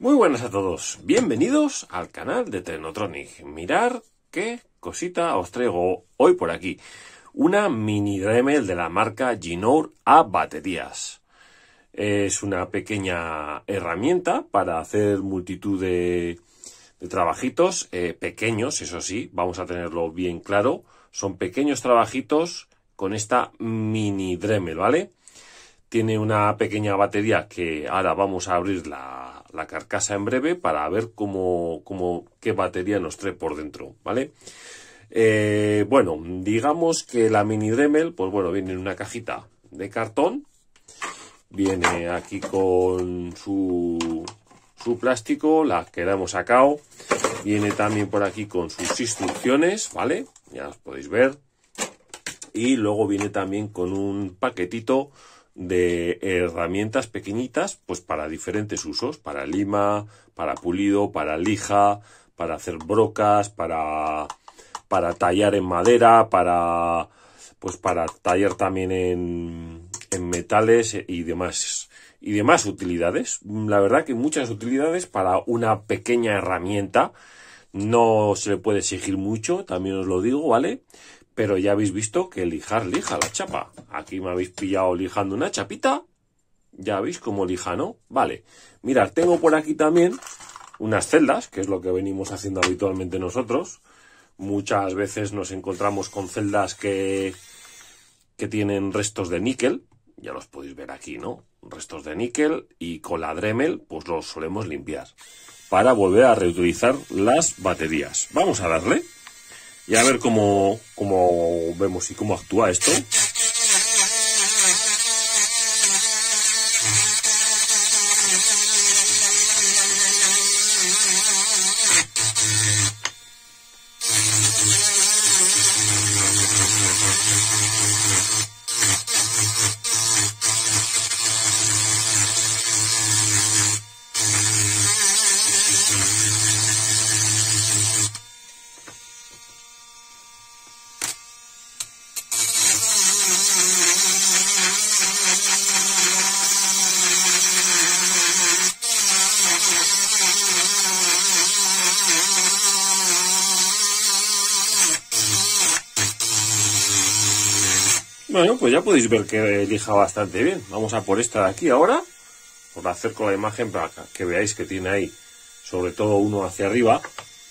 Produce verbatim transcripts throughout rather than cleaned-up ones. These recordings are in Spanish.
Muy buenas a todos, bienvenidos al canal de Tecnotronic. Mirad qué cosita os traigo hoy por aquí. Una mini Dremel de la marca Ginour a baterías. Es una pequeña herramienta para hacer multitud de, de trabajitos eh, pequeños, eso sí, vamos a tenerlo bien claro. Son pequeños trabajitos con esta mini Dremel, ¿vale? Tiene una pequeña batería que ahora vamos a abrir la, la carcasa en breve para ver cómo, cómo, qué batería nos trae por dentro, ¿vale? Eh, bueno, digamos que la mini Dremel, pues bueno, viene en una cajita de cartón. Viene aquí con su, su plástico, la que le hemos sacado. Viene también por aquí con sus instrucciones, ¿vale? Ya os podéis ver. Y luego viene también con un paquetito de herramientas pequeñitas, pues para diferentes usos, para lima, para pulido, para lija, para hacer brocas, para, para tallar en madera, para, pues para tallar también en, en metales y demás, y demás utilidades. La verdad que muchas utilidades para una pequeña herramienta. No se le puede exigir mucho, también os lo digo, ¿vale? Pero ya habéis visto que lijar lija la chapa. Aquí me habéis pillado lijando una chapita. Ya veis cómo lija, ¿no? Vale. Mirad, tengo por aquí también unas celdas, que es lo que venimos haciendo habitualmente nosotros. Muchas veces nos encontramos con celdas que, que tienen restos de níquel. Ya los podéis ver aquí, ¿no? Restos de níquel, y con la Dremel pues los solemos limpiar para volver a reutilizar las baterías. Vamos a darle y a ver cómo, cómo vemos y cómo actúa esto. Bueno, pues ya podéis ver que lija bastante bien. Vamos a por esta de aquí ahora. Os la acerco la imagen para que veáis que tiene ahí, sobre todo uno hacia arriba.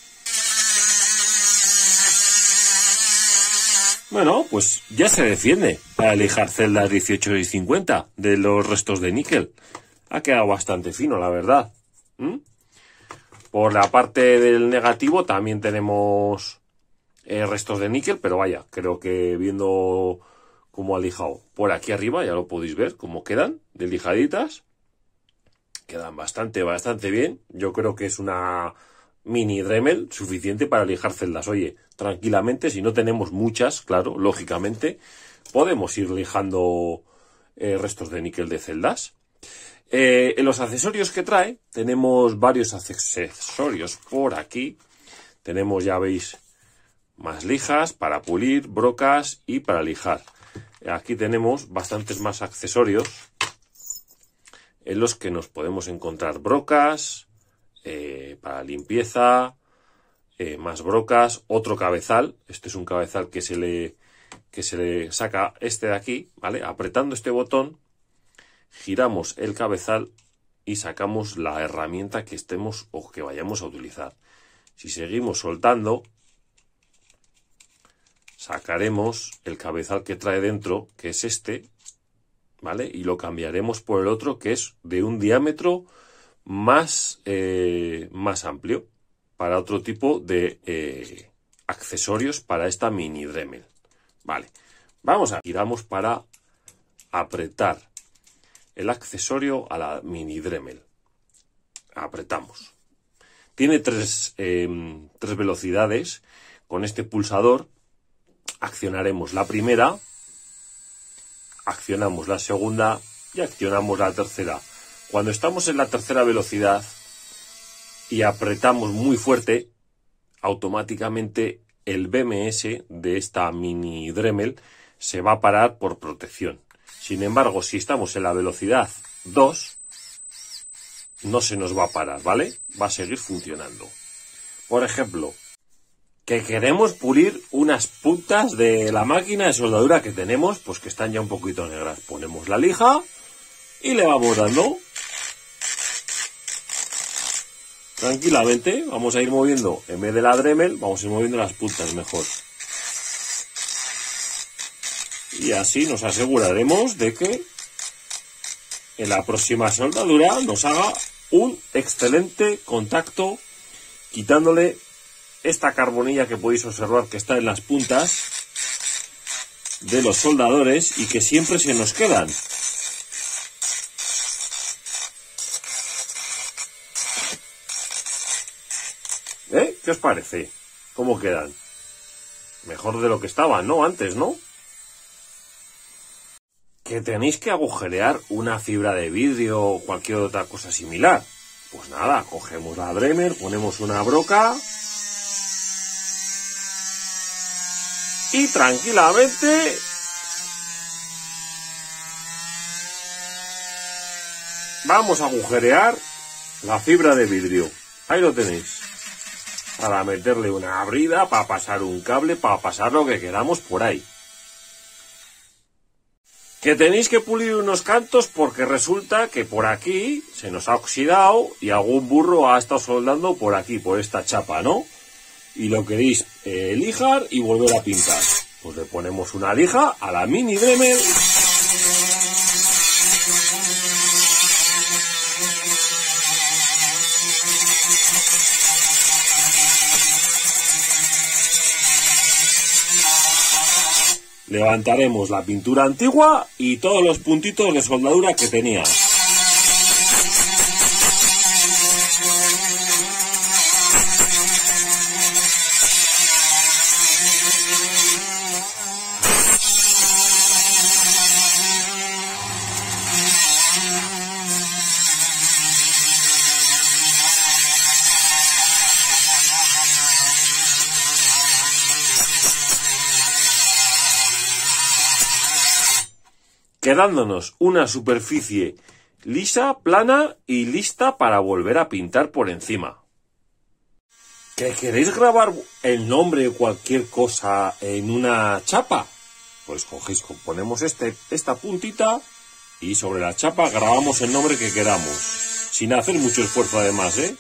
Bueno, pues ya se defiende para lijar celdas dieciocho y cincuenta de los restos de níquel. Ha quedado bastante fino, la verdad. ¿Mm? Por la parte del negativo también tenemos eh, restos de níquel, pero vaya, creo que viendo cómo ha lijado por aquí arriba, ya lo podéis ver cómo quedan de lijaditas. Quedan bastante, bastante bien. Yo creo que es una mini Dremel suficiente para lijar celdas. Oye, tranquilamente, si no tenemos muchas, claro, lógicamente, podemos ir lijando eh, restos de níquel de celdas. Eh, en los accesorios que trae, tenemos varios accesorios por aquí. Tenemos, ya veis, más lijas para pulir, brocas y para lijar. Aquí tenemos bastantes más accesorios en los que nos podemos encontrar brocas eh, para limpieza, eh, más brocas, otro cabezal. Este es un cabezal que se le que se le saca este de aquí, ¿vale? Apretando este botón, giramos el cabezal y sacamos la herramienta que estemos o que vayamos a utilizar. Si seguimos soltando, sacaremos el cabezal que trae dentro, que es este, ¿vale? Y lo cambiaremos por el otro, que es de un diámetro más, eh, más amplio, para otro tipo de eh, accesorios para esta mini Dremel. Vale, vamos a giramos para apretar el accesorio a la mini Dremel. Apretamos. Tiene tres, eh, tres velocidades. Con este pulsador accionaremos la primera, accionamos la segunda y accionamos la tercera. Cuando estamos en la tercera velocidad y apretamos muy fuerte, automáticamente el B M S de esta mini Dremel se va a parar por protección. Sin embargo, si estamos en la velocidad dos, no se nos va a parar, ¿vale? Va a seguir funcionando. Por ejemplo, que queremos pulir unas puntas de la máquina de soldadura que tenemos, pues que están ya un poquito negras. Ponemos la lija y le vamos dando. Tranquilamente, vamos a ir moviendo, en vez de la Dremel, vamos a ir moviendo las puntas mejor. Y así nos aseguraremos de que en la próxima soldadura nos haga un excelente contacto, quitándole esta carbonilla que podéis observar que está en las puntas de los soldadores y que siempre se nos quedan. ¿Eh? ¿Qué os parece? ¿Cómo quedan? Mejor de lo que estaban, ¿no? Antes, ¿no? Que tenéis que agujerear una fibra de vidrio o cualquier otra cosa similar. Pues nada, cogemos la Dremel, ponemos una broca y tranquilamente vamos a agujerear la fibra de vidrio. Ahí lo tenéis. Para meterle una brida, para pasar un cable, para pasar lo que queramos por ahí. Que tenéis que pulir unos cantos porque resulta que por aquí se nos ha oxidado y algún burro ha estado soldando por aquí, por esta chapa, ¿no? Y lo queréis eh, lijar y volver a pintar. Pues le ponemos una lija a la mini Dremel. Levantaremos la pintura antigua y todos los puntitos de soldadura que tenía. Quedándonos una superficie lisa, plana y lista para volver a pintar por encima. ¿Que queréis grabar el nombre o cualquier cosa en una chapa? Pues cogéis, ponemos este, esta puntita y sobre la chapa grabamos el nombre que queramos, sin hacer mucho esfuerzo además, ¿eh?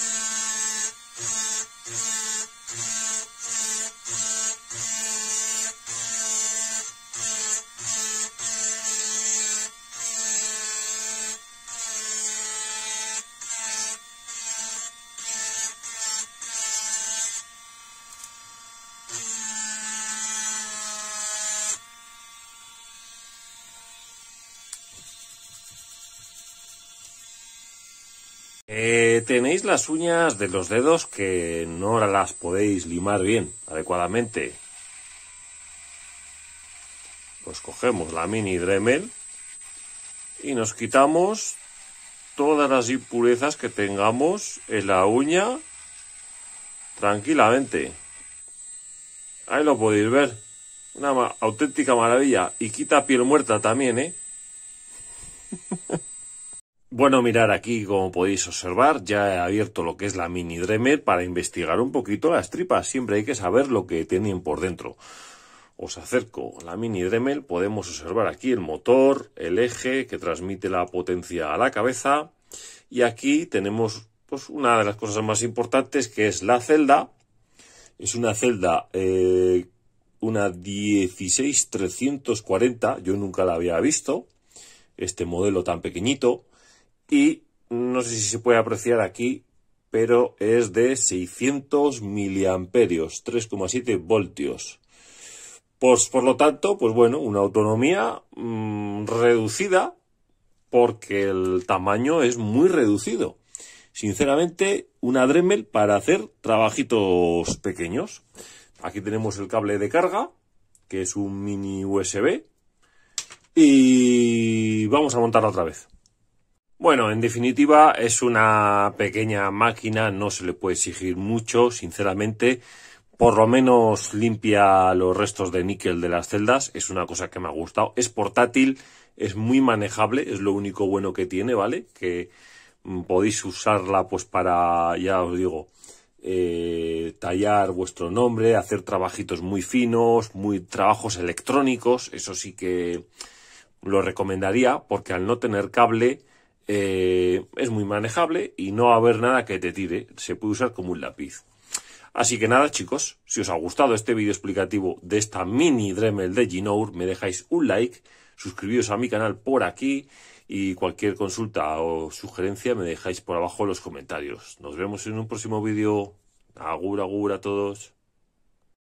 Eh, tenéis las uñas de los dedos que no las podéis limar bien, adecuadamente. Pues cogemos la mini Dremel y nos quitamos todas las impurezas que tengamos en la uña tranquilamente. Ahí lo podéis ver. Una ma- auténtica maravilla. Y quita piel muerta también, ¿eh? Bueno, mirar aquí, como podéis observar, ya he abierto lo que es la mini Dremel para investigar un poquito las tripas. Siempre hay que saber lo que tienen por dentro. Os acerco la mini Dremel, podemos observar aquí el motor, el eje que transmite la potencia a la cabeza. Y aquí tenemos pues una de las cosas más importantes, que es la celda. Es una celda, eh, una dieciséis trescientos cuarenta, yo nunca la había visto, este modelo tan pequeñito. Y no sé si se puede apreciar aquí, pero es de seiscientos miliamperios, tres coma siete voltios. Pues por lo tanto, pues bueno, una autonomía mmm, reducida, porque el tamaño es muy reducido. Sinceramente, una Dremel para hacer trabajitos pequeños. Aquí tenemos el cable de carga, que es un mini U S B. Y vamos a montarla otra vez. Bueno, en definitiva es una pequeña máquina, no se le puede exigir mucho, sinceramente. Por lo menos limpia los restos de níquel de las celdas, es una cosa que me ha gustado. Es portátil, es muy manejable, es lo único bueno que tiene, ¿vale? Que Podéis usarla pues para, ya os digo, eh, tallar vuestro nombre, hacer trabajitos muy finos, muy trabajos electrónicos. Eso sí que lo recomendaría, porque al no tener cable eh, es muy manejable y no va a haber nada que te tire. Se puede usar como un lápiz. Así que nada, chicos, si os ha gustado este vídeo explicativo de esta mini Dremel de Ginour, me dejáis un like, suscribíos a mi canal por aquí y cualquier consulta o sugerencia me dejáis por abajo en los comentarios. Nos vemos en un próximo vídeo. Agur, agur a todos.